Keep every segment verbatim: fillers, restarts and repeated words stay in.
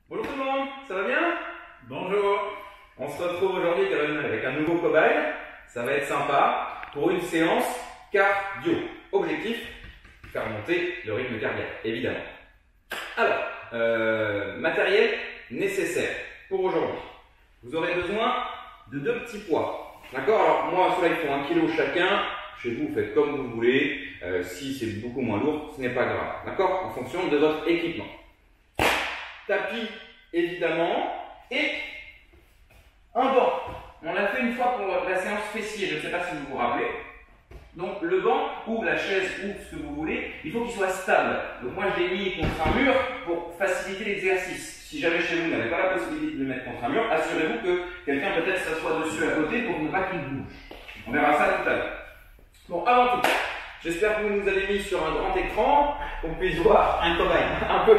Bonjour tout le monde, ça va bien? Bonjour. On se retrouve aujourd'hui avec un nouveau cobaye. Ça va être sympa pour une séance cardio. Objectif, faire monter le rythme cardiaque, évidemment. Alors, euh, matériel nécessaire pour aujourd'hui. Vous aurez besoin de deux petits poids. D'accord? Alors moi, ceux-là, ils font un kilo chacun. Chez vous, vous faites comme vous voulez. Euh, si c'est beaucoup moins lourd, ce n'est pas grave. D'accord? En fonction de votre équipement. Tapis, évidemment, et un banc. On l'a fait une fois pour la séance fessier, je ne sais pas si vous vous rappelez. Donc le banc ou la chaise ou ce que vous voulez, il faut qu'il soit stable. Donc moi je l'ai mis contre un mur pour faciliter l'exercice. Si jamais chez vous vous n'avez pas la possibilité de le mettre contre un mur, assurez-vous que quelqu'un peut-être s'assoit dessus à côté pour ne pas qu'il bouge. On verra ça tout à l'heure. Bon, avant tout, j'espère que vous nous avez mis sur un grand écran, qu'on puisse voir un cobaye, un peu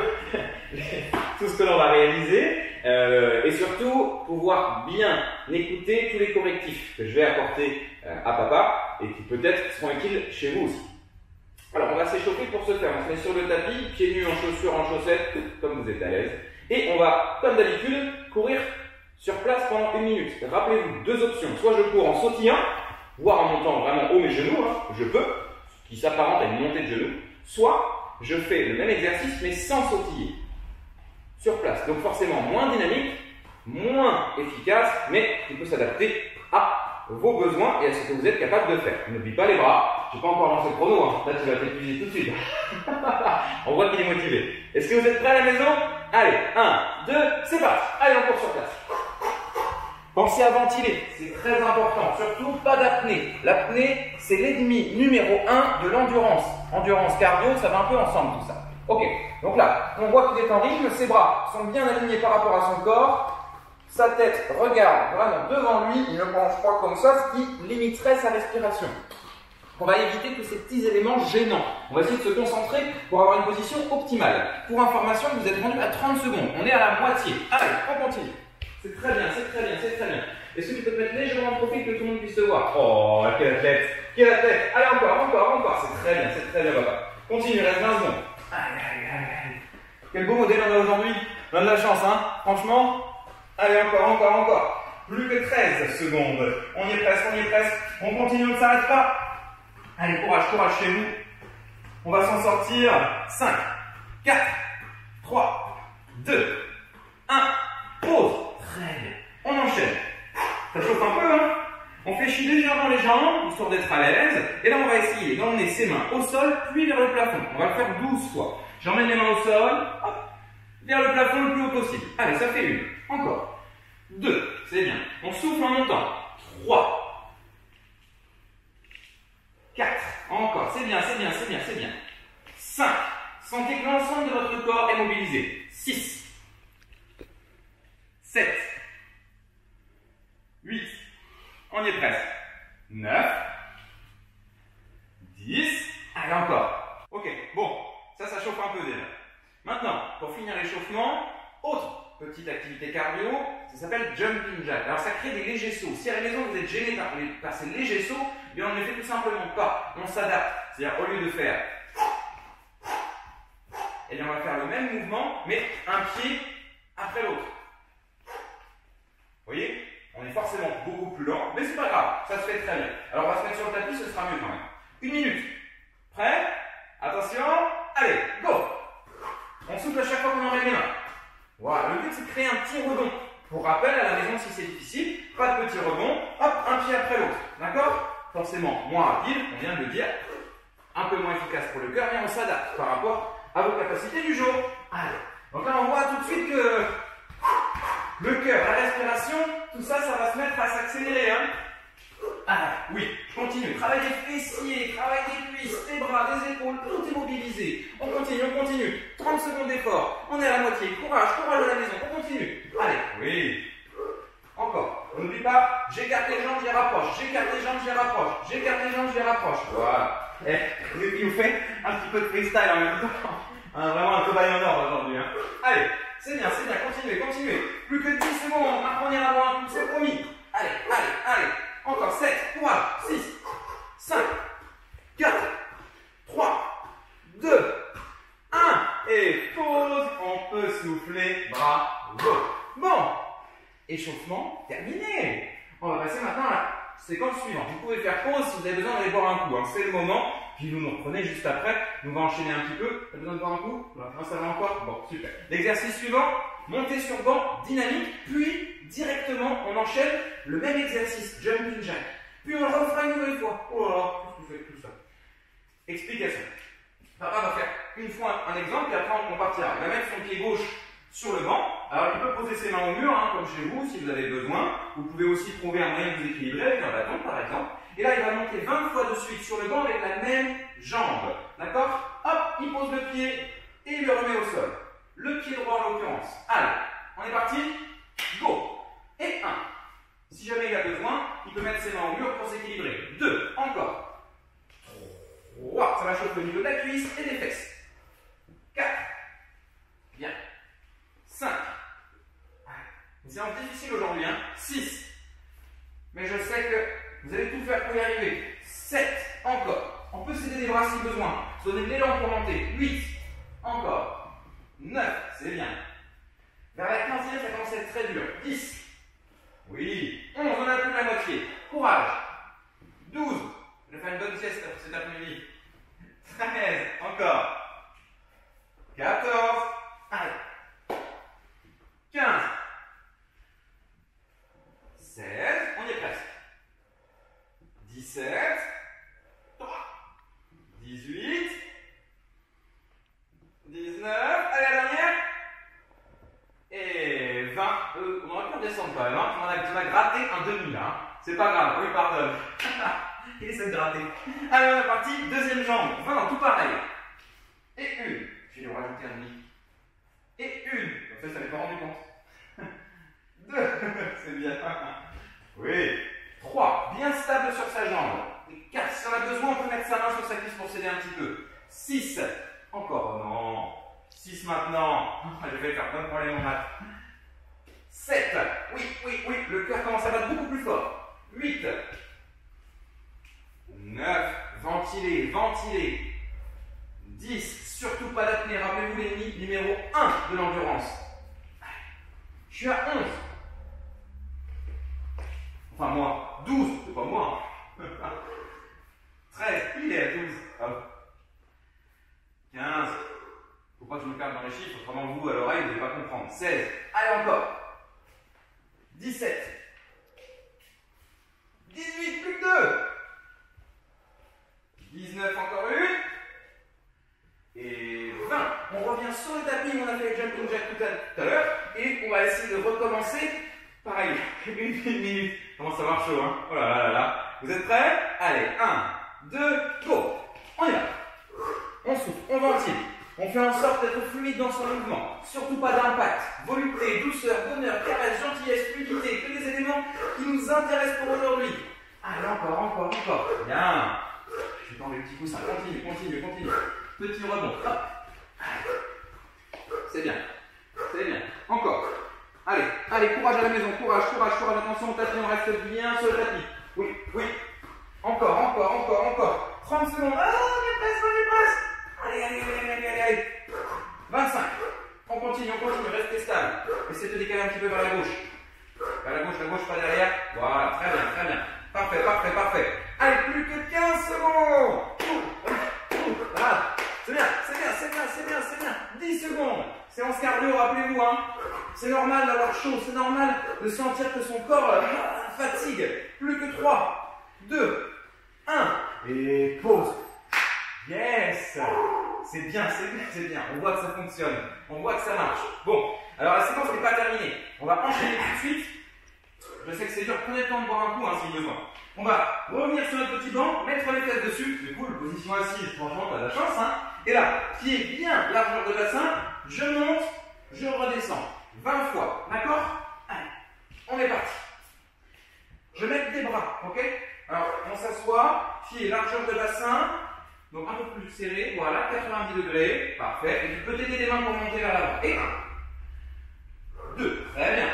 tout ce que l'on va réaliser, euh, et surtout pouvoir bien écouter tous les correctifs que je vais apporter euh, à papa et qui peut-être seront utiles chez vous aussi. Alors on va s'échauffer pour ce faire, on se met sur le tapis, pieds nus en chaussures, en chaussettes, comme vous êtes à l'aise, et on va, comme d'habitude, courir sur place pendant une minute. Rappelez-vous, deux options, soit je cours en sautillant, voire en montant vraiment haut mes genoux, hein, je peux, ce qui s'apparente à une montée de genoux, soit je fais le même exercice mais sans sautiller, sur place. Donc forcément moins dynamique, moins efficace, mais qui peut s'adapter à vos besoins et à ce que vous êtes capable de faire. N'oublie pas les bras, je n'ai pas encore lancé le chrono, hein. Là tu vas t'épuiser tout de suite. On voit qu'il est motivé. Est-ce que vous êtes prêts à la maison? Allez, un, deux, c'est parti. Allez, on court sur place. Pensez à ventiler, c'est très important, surtout pas d'apnée. L'apnée, c'est l'ennemi numéro un de l'endurance. Endurance, cardio, ça va un peu ensemble tout ça. Ok, donc là, on voit qu'il est en rythme, ses bras sont bien alignés par rapport à son corps, sa tête regarde vraiment devant lui, il ne penche pas comme ça, ce qui limiterait sa respiration. On va éviter tous ces petits éléments gênants. On va essayer de se concentrer pour avoir une position optimale. Pour information, vous êtes rendu à trente secondes, on est à la moitié. Allez, on continue. C'est très bien, c'est très bien, c'est très bien. Est-ce que tu peux te mettre légèrement en profil que tout le monde puisse te voir? Oh, quelle athlète! Quelle athlète! Allez, encore, encore, encore. C'est très bien, c'est très bien, papa. Continue, reste vingt secondes. Allez, allez, allez, allez. Quel beau modèle on a aujourd'hui. On a de la chance, hein? Franchement. Allez, encore, encore, encore. Plus que treize secondes. On y est presque, on y est presque. On continue, on ne s'arrête pas. Allez, courage, courage chez vous. On va s'en sortir. cinq, quatre, trois, deux, un. Pause. Très bien. On enchaîne. Ça chauffe un peu, hein? On fléchit légèrement les jambes, histoire d'être à l'aise. Et là, on va essayer d'emmener ses mains au sol, puis vers le plafond. On va le faire douze fois. J'emmène les mains au sol, hop, vers le plafond le plus haut possible. Allez, ça fait une. Encore. Deux. C'est bien. On souffle en montant. Trois. Quatre. Encore. C'est bien, c'est bien, c'est bien, c'est bien. Cinq. Sentez que l'ensemble de votre corps est mobilisé. Six. Sept. Huit. On y est presque. Neuf. Dix. Allez, encore. Ok, bon, ça, ça chauffe un peu déjà. Maintenant, pour finir l'échauffement, autre petite activité cardio, ça s'appelle jumping jack. Alors, ça crée des légers sauts. Si à la maison, vous êtes gêné par, les, par ces légers sauts, bien, on ne les fait tout simplement pas. On s'adapte. C'est-à-dire, au lieu de faire, eh bien, on va faire le même mouvement, mais un pied après l'autre. Vous voyez? On est forcément beaucoup plus lent, mais c'est pas grave, ça se fait très bien. Alors on va se mettre sur le tapis, ce sera mieux quand même. Une minute. Prêt? Attention, allez, go! On souffle à chaque fois qu'on enlève les mains. Voilà, le but c'est de créer un petit rebond. Pour rappel, à la maison, si c'est difficile, pas de petit rebond, hop, un pied après l'autre. D'accord? Forcément moins rapide, on vient de le dire, un peu moins efficace pour le cœur, mais on s'adapte par rapport à vos capacités du jour. Allez, donc là on voit tout de suite que le cœur, la respiration, tout ça, ça va se mettre à s'accélérer. Hein? Ah, oui, je continue. Travail des fessiers, travail des cuisses, des bras, des épaules, tout est mobilisé. On continue, on continue. trente secondes d'effort. On est à la moitié. Courage, courage à la maison. On continue. Allez, oui. Encore. On n'oublie pas, j'écarte les jambes, je les rapproche. J'écarte les jambes, je les rapproche. J'écarte les jambes, je les rapproche. Voilà. Et il vous fait un petit peu de freestyle en même temps. Hein, vraiment un cobaye en or aujourd'hui. Hein. Allez. C'est bien, c'est bien, continuez, continuez. Plus que dix secondes, apprenez à avoir un coup, c'est promis. Allez, allez, allez. Encore sept, courage, six, cinq, quatre, trois, deux, un. Et pause. On peut souffler. Bravo. Bon. Échauffement terminé. On va passer maintenant à la séquence suivante. Vous pouvez faire pause si vous avez besoin d'aller boire un coup. Hein. C'est le moment. Puis vous nous reprenez juste après. On va enchaîner un petit peu. T'as besoin de boire un coup? Non, ça va encore? Bon, super. L'exercice suivant, montée sur banc dynamique. Puis, directement, on enchaîne le même exercice, jumping jack. Puis on le refera une nouvelle fois. Oh là là, qu'est-ce que vous faites tout ça? Explication. Papa va faire une fois un exemple, et après on partira. Il va mettre son pied gauche sur le banc. Alors il peut poser ses mains au mur, hein, comme chez vous, si vous avez besoin. Vous pouvez aussi trouver un moyen de vous équilibrer avec un bâton, par exemple. Et là, il va monter vingt fois de suite sur le banc avec la même jambe. D'accord? Hop, il pose le pied et il le remet au sol. Le pied droit en l'occurrence. Allez, on est parti? Go! Et un. Si jamais il a besoin, il peut mettre ses mains au mur pour s'équilibrer. Deux. Encore. Trois. Ça va chauffer au niveau de la cuisse et des fesses. Quatre. Bien. Cinq. Une séance difficile aujourd'hui, hein. Six. Mais je sais que vous allez tout faire pour y arriver. Sept. Encore. On peut s'aider des bras si besoin. Se donner de l'élan pour monter. Huit. Encore. Neuf. C'est bien. Vers la quinzième, ça commence à être très dur. Dix. Oui. onze. On a plus de la moitié. Courage. douze. Je vais faire une bonne sieste cet après-midi. treize. Encore. quatorze. Allez. quinze. seize. On y est presque. dix-sept. dix-huit. dix-neuf. Allez, la dernière. Et vingt. Euh, on aurait pu redescendre quand même. Hein. On, a, on a gratté un demi là. Hein. C'est pas grave. Oui, pardonne. Il essaie de gratter. Allez, on est parti. Deuxième jambe. vingt. Tout pareil. Et une. Je vais lui rajouter un demi. Et une. En fait, ça m'est pas rendu compte. Deux. C'est bien. Oui. Trois. Bien stable sur sa jambe. Et quatre. Si on a besoin, on peut mettre sa main sur sa cuisse pour s'aider un petit peu. Six. Encore. Oh non. Six maintenant. Je vais faire plein de problèmes en maths. Sept. Oui, oui, oui. Le cœur commence à battre beaucoup plus fort. Huit. Neuf. Ventilez, ventilez. Dix. Surtout pas d'apnée. Rappelez-vous l'ennemi numéro un de l'endurance. Je suis à onze. Enfin, moi. douze. C'est pas moi. treize. Il est à douze. Hop. quinze. Faut pas que je me perde dans les chiffres, autrement vous, à l'oreille, vous n'allez pas comprendre. seize. Allez, encore. dix-sept. dix-huit, plus que deux. dix-neuf, encore une. Et vingt. On revient sur le tapis où on a fait le jumping jack tout à l'heure. Et on va essayer de recommencer. Pareil, une minute. Comment ça marche chaud, hein? Oh là là là là. Vous êtes prêts? Allez, un, deux, go. On y va. On souffle, on ventile. On fait en sorte d'être fluide dans son mouvement. Surtout pas d'impact. Volupté, douceur, bonheur, caresse, gentillesse, fluidité. Que des éléments qui nous intéressent pour aujourd'hui. Allez, encore, encore, encore. Bien. Je vais tendre les petits coussins. Continue, continue, continue. Petit rebond. Hop. C'est bien. C'est bien. Encore. Allez, allez, courage à la maison. Courage, courage, courage. Attention au tapis. On reste bien sur le tapis. Oui, oui. Encore, encore, encore, encore. trente secondes. Ah, on est presque, on est presque. Allez, allez, allez, allez, allez, allez. vingt-cinq. On continue, on continue, restez stable. Essayez de décaler un petit peu vers la gauche. Vers la gauche, la gauche, pas derrière. Voilà, très bien, très bien. Parfait, parfait, parfait. Allez, plus que quinze secondes. Voilà. C'est bien, c'est bien, c'est bien, c'est bien, c'est bien. dix secondes. Séance cardio, rappelez-vous, hein. C'est normal d'avoir chaud, c'est normal de sentir que son corps euh, fatigue. Plus que trois, deux, un. Et pause. Yes! C'est bien, c'est bien, c'est bien. On voit que ça fonctionne. On voit que ça marche. Bon, alors la séquence n'est pas terminée. On va enchaîner tout de suite. Je sais que c'est dur. Prenez le temps de boire un coup, hein, si besoin. On va revenir sur notre petit banc, mettre les fesses dessus. C'est cool, position assise. Franchement, t'as de la chance, hein. Et là, pied bien, largeur de bassin. Je monte, je redescends. vingt fois. D'accord? Allez, on est parti. Je mets des bras, ok? Alors, on s'assoit, pied, largeur de bassin. Donc un peu plus serré, voilà, quatre-vingt-dix degrés, parfait. Et tu peux t'aider les mains pour monter vers l'avant. Et un, deux, très bien.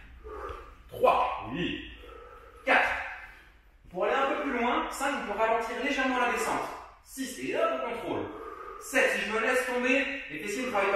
Trois, oui. Quatre. Pour aller un peu plus loin, cinq pour ralentir légèrement la descente. Six, et hop, on contrôle. Sept, si je me laisse tomber, les fessiers ne travaillent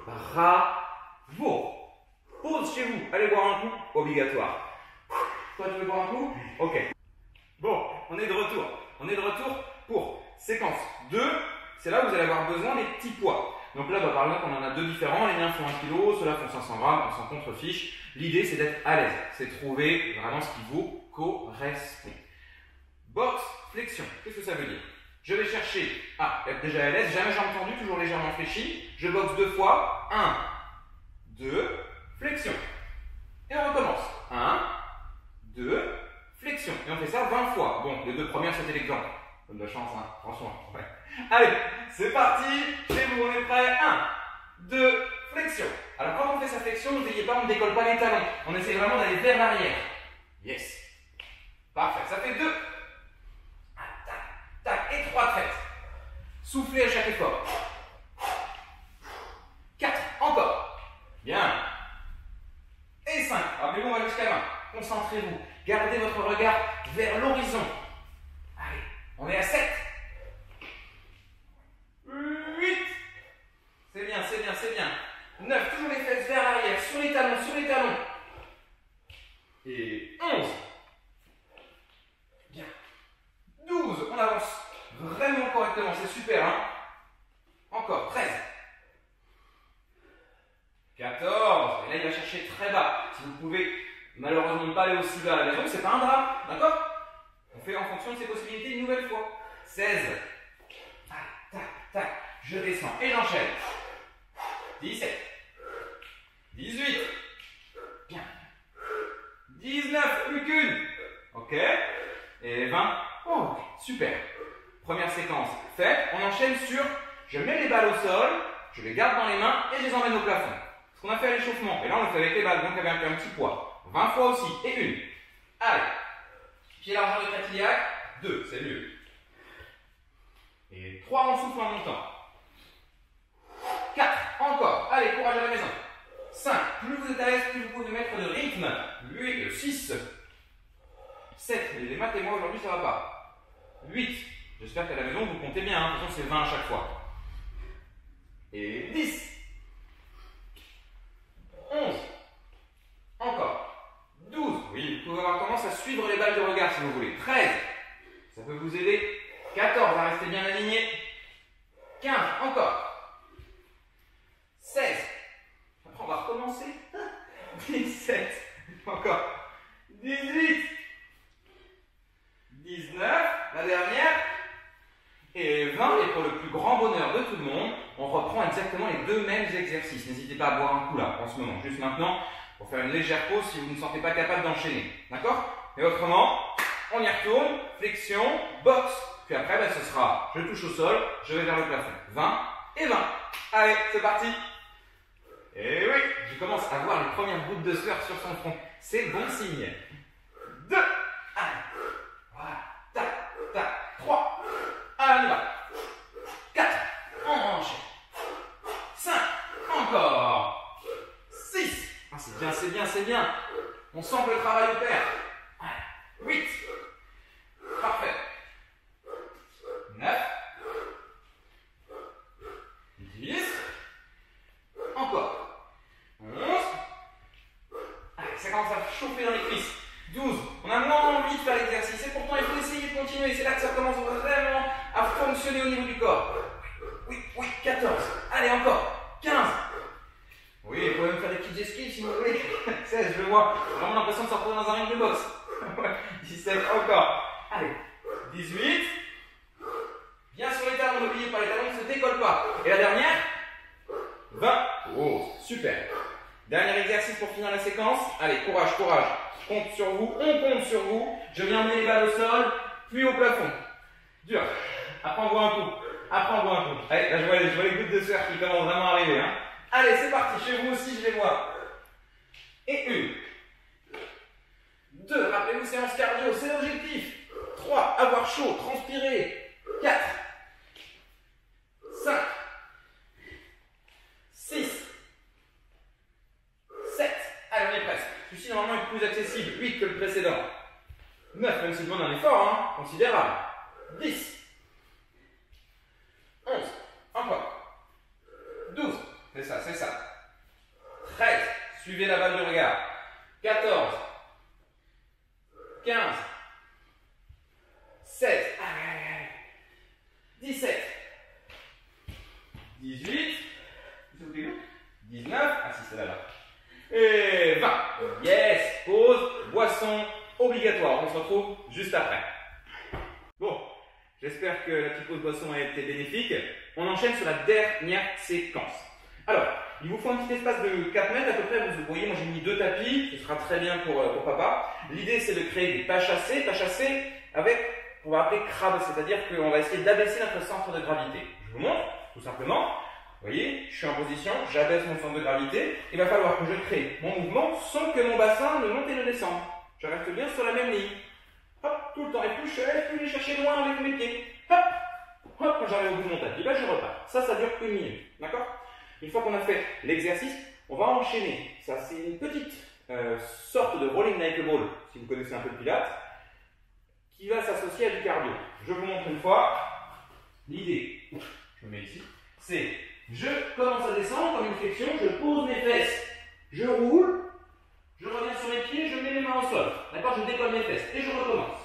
Bravo. Pause chez vous. Allez boire un coup. Obligatoire. Toi, tu veux boire un coup? Ok. Bon, on est de retour. On est de retour pour séquence deux. C'est là où vous allez avoir besoin des petits poids. Donc là, bah, par exemple, on en a deux différents. Les miens font un kilo, ceux-là font cinq cents grammes. On s'en contrefiche. L'idée, c'est d'être à l'aise. C'est trouver vraiment ce qui vous correspond. Box, flexion. Qu'est-ce que ça veut dire? Je vais chercher à être déjà à l'aise. Jamais jambes tendues, toujours légèrement fléchi. Je boxe deux fois. un, deux, flexion. Et on recommence. un, deux, flexion. Et on fait ça vingt fois. Bon, les deux premières, c'était l'exemple. Donne de la chance, hein. Franchement. Ouais. Allez, c'est parti. Chez vous, on est prêt. un, deux, flexion. Alors, quand on fait sa flexion, n'oubliez pas, on ne décolle pas les talons. On essaie vraiment d'aller vers l'arrière. Yes. Parfait. Ça fait deux. Tac, tac. Et trois traites. Soufflez à chaque effort. quatre. Encore. Bien. Et cinq. Rappelez-vous, on va jusqu'à vingt. Concentrez-vous. Gardez votre regard vers l'horizon. Allez, on est à sept. huit. C'est bien, c'est bien, c'est bien. neuf. Toujours les fesses vers l'arrière, sur les talons, sur les talons. Et onze. Bien. douze. On avance vraiment correctement, c'est super, hein. Encore. treize. quatorze. Et là, il va chercher très bas. Si vous pouvez malheureusement ne pas aller aussi bas à la maison, c'est pas un drame, d'accord? On fait en fonction de ses possibilités une nouvelle fois. seize. Tac, tac, tac. Je descends et j'enchaîne. dix-sept. dix-huit. Bien. dix-neuf. Plus qu'une. Ok. Et vingt. Oh, super. Première séquence faite. On enchaîne sur, je mets les balles au sol, je les garde dans les mains et je les emmène au plafond. Ce qu'on a fait à l'échauffement. Et là, on le fait avec les balles, donc avec un petit poids. vingt fois aussi. Et une. Allez. Pied largeur de cartilac. deux, c'est mieux. Et trois, on souffle en montant. quatre, encore. Allez, courage à la maison. cinq, plus vous êtes à l'aise, plus vous pouvez mettre de rythme. huit, six, sept, les maths et moi aujourd'hui ça va pas. huit, j'espère qu'à la maison vous comptez bien, hein. De toute façon c'est vingt à chaque fois. Et dix, onze, encore. douze, oui, vous pouvez avoir tendance à suivre les balles de regard si vous voulez. treize, ça peut vous aider. quatorze, à rester bien aligné. quinze, encore. seize, après on va recommencer. dix-sept, encore. dix-huit, dix-neuf, la dernière. Et vingt, et pour le plus grand bonheur de tout le monde, on reprend exactement les deux mêmes exercices. N'hésitez pas à boire un coup là, en ce moment, juste maintenant, pour faire une légère pause si vous ne sentez pas capable d'enchaîner. D'accord? Et autrement, on y retourne, flexion, boxe, puis après, ben, ce sera, je touche au sol, je vais vers le plafond. vingt et vingt. Allez, c'est parti. Et oui, je commence à voir les premières gouttes de sueur sur son front. C'est bon signe. deux. Allez. Voilà. Tac, tac. trois. Allez, on y va. quatre. On enchaîne. cinq. Encore. six. Ah, c'est bien, c'est bien, c'est bien. On sent que le travail opère. huit. Parfait. neuf. dix. Encore. onze. Allez, ça commence à chauffer dans les cuisses. douze. On a moins envie de faire l'exercice et pourtant il faut essayer de continuer. C'est là que ça commence vraiment à fonctionner au niveau du corps. Oui, oui, quatorze. Allez, encore. quinze. Oui, vous pouvez même faire des petites esquives si vous voulez. seize, je vois. J'ai vraiment l'impression de sortir dans un ring de boxe. dix-sept, encore. Allez. dix-huit. Bien sur les talons, n'oubliez pas, les talons ne se décollent pas. Et la dernière? vingt. Oh, super. Dernier exercice pour finir la séquence. Allez, courage, courage. Je compte sur vous, on compte sur vous. Je viens emmener les balles au sol, puis au plafond. Dur. Après, on voit un coup. Après, on voit un coup. Allez, là, je vois, je vois les gouttes de sueur qui commencent vraiment à arriver. Hein. Allez, c'est parti. Chez vous aussi, je les vois. Et une. Deux. Rappelez-vous, séance cardio, c'est l'objectif. Trois. Avoir chaud, transpirer. Quatre. Cinq. six. sept. Allez, on est presque. Celui-ci, normalement, est plus accessible. huit que le précédent. neuf, même si je demande un effort, hein, considérable. dix. onze. Encore. douze. C'est ça, c'est ça. ça. treize. Suivez la balle du regard. quatorze. quinze. seize. Allez, allez, allez. dix-sept. dix-huit. dix-neuf. Ah si, c'est là, là. Et vingt. Yes. Pause. Boisson obligatoire. On se retrouve juste après. Bon. J'espère que la petite pause boisson a été bénéfique. On enchaîne sur la dernière séquence. Alors, il vous faut un petit espace de quatre mètres à peu près. Vous voyez, moi j'ai mis deux tapis. Ce sera très bien pour, pour papa. L'idée, c'est de créer des pas chassés. Pas chassés avec, on va appeler crabe. C'est-à-dire qu'on va essayer d'abaisser notre centre de gravité. Je vous montre, tout simplement. Vous voyez, je suis en position, j'abaisse mon centre de gravité. Il va falloir que je crée mon mouvement sans que mon bassin ne monte et ne descende. Je reste bien sur la même ligne. Hop, tout le temps. Et plus je lève, plus je vais chercher loin avec mes pieds. Hop, hop, quand j'arrive au bout de mon tapis, là je repars. Ça, ça dure une minute. D'accord? Une fois qu'on a fait l'exercice, on va enchaîner. Ça, c'est une petite euh, sorte de rolling like a ball, si vous connaissez un peu le pilates, qui va s'associer à du cardio. Je vous montre une fois. L'idée, je me mets ici, c'est je commence à descendre comme une flexion, je pose mes fesses, je roule, je reviens sur mes pieds, je mets les mains au sol. D'accord? Je décolle mes fesses et je recommence.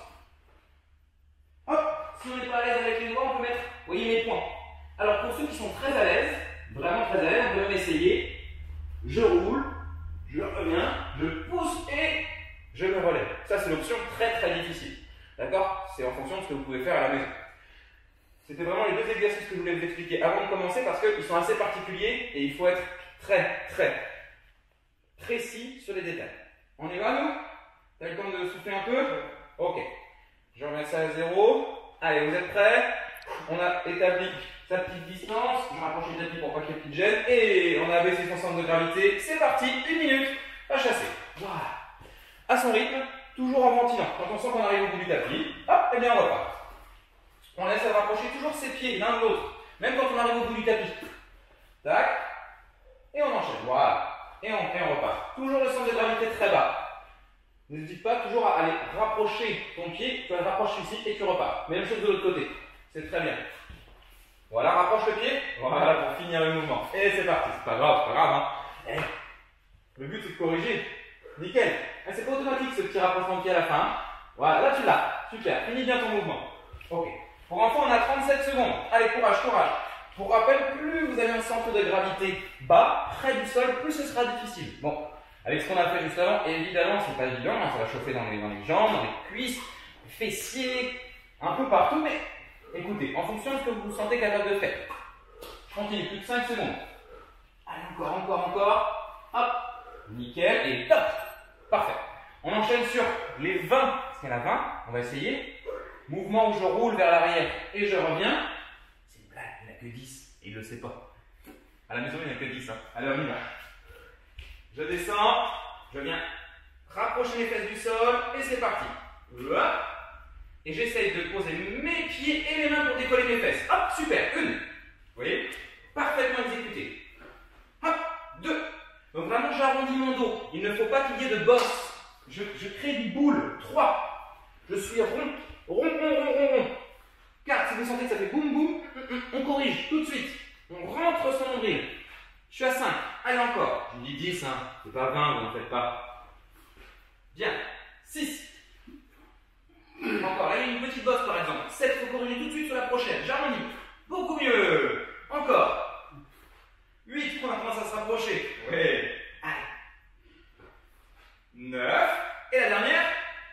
Hop! Si on n'est pas à l'aise avec les doigts, on peut mettre, vous voyez, mes poings. Alors pour ceux qui sont très à l'aise, vraiment très à l'aise, on peut même essayer. Je roule, je reviens, je pousse et je me relève. Ça, c'est l'option très très difficile. D'accord? C'est en fonction de ce que vous pouvez faire à la maison. C'était vraiment les deux exercices que je voulais vous expliquer avant de commencer parce qu'ils sont assez particuliers et il faut être très très précis sur les détails. On y va, nous? T'as le temps de souffler un peu? Ok. Je remets ça à zéro. Allez, vous êtes prêts? On a établi sa petite distance. Je rapproche les tapis pour pas qu'il y ait de petite gêne. Et on a abaissé son centre de gravité. C'est parti, une minute, à chasser. Voilà. À son rythme, toujours en ventilant. Quand on sent qu'on arrive au bout du tapis, hop, et bien on repart. On laisse rapprocher toujours ses pieds l'un de l'autre, même quand on arrive au bout du tapis. Tac. Et on enchaîne. Voilà. Et on, et on repart. Toujours le centre de gravité très bas. N'hésite pas toujours à aller rapprocher ton pied. Tu le rapproches ici et tu repars. Même chose de l'autre côté. C'est très bien. Voilà, rapproche le pied. Voilà pour finir le mouvement. Et c'est parti. C'est pas grave, c'est pas grave. Hein. Et le but c'est de corriger. Nickel. Et c'est pas automatique ce petit rapprochement de pied à la fin. Voilà, là tu l'as. Super. Finis bien ton mouvement. Ok. Pour enfants, on a trente-sept secondes. Allez, courage, courage. Pour rappel, plus vous avez un centre de gravité bas, près du sol, plus ce sera difficile. Bon, avec ce qu'on a fait juste avant, évidemment, c'est pas évident, hein, ça va chauffer dans les, dans les jambes, dans les cuisses, les fessiers, un peu partout, mais écoutez, en fonction de ce que vous vous sentez capable de faire. Je continue, plus de cinq secondes. Allez, encore, encore, encore. Hop, nickel, et top. Parfait. On enchaîne sur les vingt, parce qu'il y en a vingt, on va essayer. Mouvement où je roule vers l'arrière et je reviens. C'est une blague, il n'y en a que dix et il ne le sait pas. À la maison, il n'y en a que dix. Hein. Allez, on y va. Je descends, je viens rapprocher mes fesses du sol et c'est parti. Et j'essaye de poser mes pieds et mes mains pour décoller mes fesses. Hop, super, une. Vous voyez? Parfaitement exécuté. Hop, deux. Donc vraiment, j'arrondis mon dos. Il ne faut pas qu'il y ait de bosse. Je, je crée du boule. trois. Je suis rond. Rond, rond, rond, rond, rond. quatre, si vous sentez que ça fait boum, boum, on corrige tout de suite. On rentre son nombril. Je suis à cinq. Allez, encore. Je dis dix, hein. C'est pas vingt, vous n'en faites pas. Bien. six. Encore. Là, il y a une petite bosse, par exemple. sept, il faut corriger tout de suite sur la prochaine. J'harmonie. Beaucoup mieux. Encore. huit, on commence à se rapprocher. Oui. Allez. neuf. Et la dernière.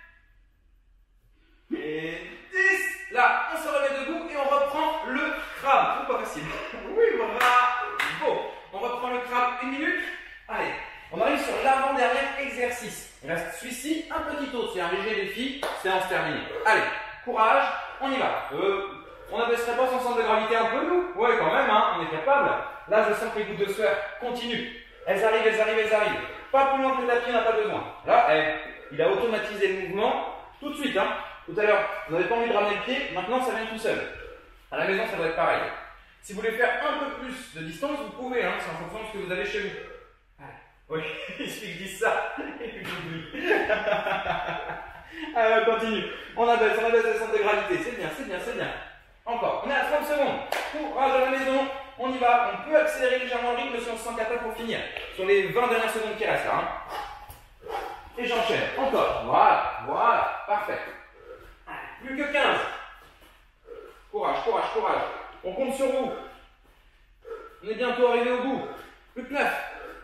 Et dix. Là, on se remet debout et on reprend le crabe. Oh, pas facile. Oui, bravo. On reprend le crabe une minute. Allez, on arrive sur l'avant-dernier exercice. Il reste celui-ci, un petit autre. C'est un léger défi. Séance terminée. Allez, courage, on y va. Euh, on n'abaisserait pas son centre de gravité un peu, nous? Ouais, quand même, hein, on est capable. Là, je sens que les gouttes de sueur continuent. Elles arrivent, elles arrivent, elles arrivent. Pas plus loin que le tapis, on n'a pas besoin. Là, elle, il a automatisé le mouvement tout de suite. Hein. Tout à l'heure, vous n'avez pas envie de ramener le pied, maintenant ça vient tout seul. À la maison, ça doit être pareil. Si vous voulez faire un peu plus de distance, vous pouvez, hein, c'est en fonction de ce que vous avez chez vous. Allez. Oui, il suffit que je dise ça, et puis j'oublie. Allez, on continue. On abaisse, on abaisse le centre de gravité. C'est bien, c'est bien, c'est bien. Encore, on est à trente secourage à la maison. On y va, on peut accélérer légèrement le rythme si on se sent capable pour finir. Sur les vingt dernières secondes qui restent là. Hein. Et j'enchaîne. Encore. Voilà, voilà, parfait. Plus que quinze. Courage, courage, courage. On compte sur vous. On est bientôt arrivé au bout. Plus que neuf.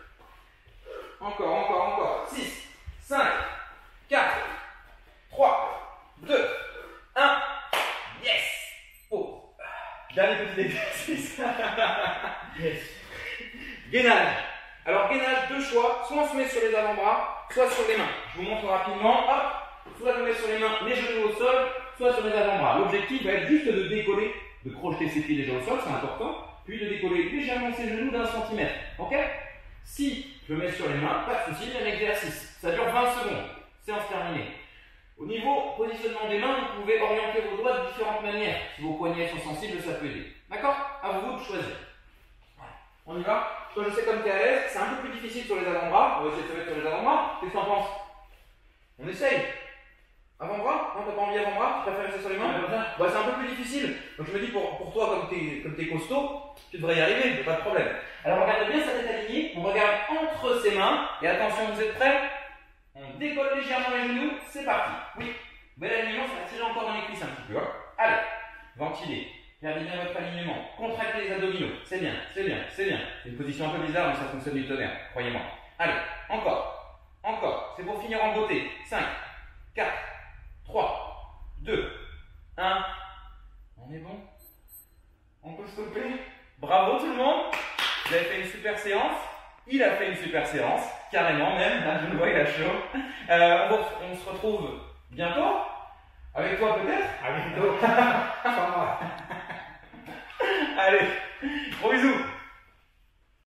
Encore, encore, encore. six, cinq, quatre, trois, deux, un. Yes! Pause. Dernier petit exercice. Yes. Gainage. Alors, gainage, deux choix. Soit on se met sur les avant-bras, soit sur les mains. Je vous montre rapidement. Hop. Soit je me mets sur les mains, les genoux au sol, soit sur les avant-bras. L'objectif va être juste de décoller, de crocheter ses pieds déjà au sol, c'est important, puis de décoller légèrement ses genoux d'un centimètre. Ok? Si je me mets sur les mains, pas de souci, il y a un exercice. Ça dure vingt secondes. Séance terminée. Au niveau positionnement des mains, vous pouvez orienter vos doigts de différentes manières. Si vos poignets sont sensibles, ça peut aider. D'accord? À vous de choisir. On y va? Toi, je sais comme tu es à l'aise, c'est un peu plus difficile sur les avant-bras. On va essayer de se mettre sur les avant-bras. Qu'est-ce que tu en penses? On essaye. Avant-bras? Non, t'as pas envie avant-bras? Tu préfères rester sur les mains? Bah, c'est un peu plus difficile. Donc je me dis, pour, pour toi, comme t'es comme t'es costaud, tu devrais y arriver, pas de problème. Alors regardez bien sa tête alignée, on regarde entre ses mains, et attention, vous êtes prêts? On décolle légèrement les genoux, c'est parti. Oui, bel alignement, ça va tirer encore dans les cuisses un petit peu. Hein. Allez, ventilez, gardez bien votre alignement, contractez les abdominaux, c'est bien, c'est bien, c'est bien. C'est une position un peu bizarre, mais ça fonctionne du tonnerre, croyez-moi. Allez, encore, encore, c'est pour finir en beauté. cinq, quatre, trois, deux, un. On est bon? On peut stopper? Bravo tout le monde! Vous avez fait une super séance. Il a fait une super séance, carrément même. Là, je le vois, il a chaud. Euh, on, on se retrouve bientôt. Avec toi peut-être? À bientôt. Sans moi. Allez, gros bisous.